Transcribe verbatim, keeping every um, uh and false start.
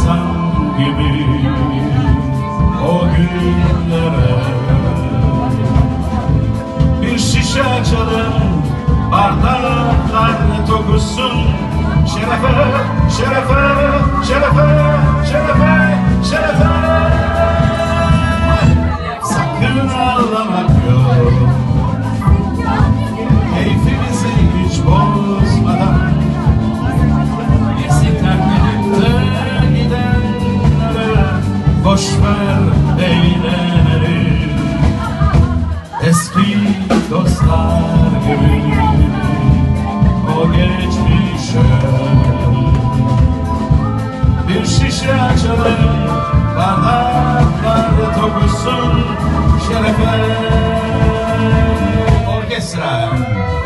insan gibi o günlere. Bir şişe açalım, bardaklar tokuşsun. Şerefe, şerefe, şerefe, şerefe, şerefe. Sakın ağlamak yok, keyfimizi hiç bozmadan. Eksiklerle gidenlere boş ver, eğlenelim. Eski dostlar gibi o geçmişe bir şişe açalım, bardaklar tokuşsun. Şerefe orkestra.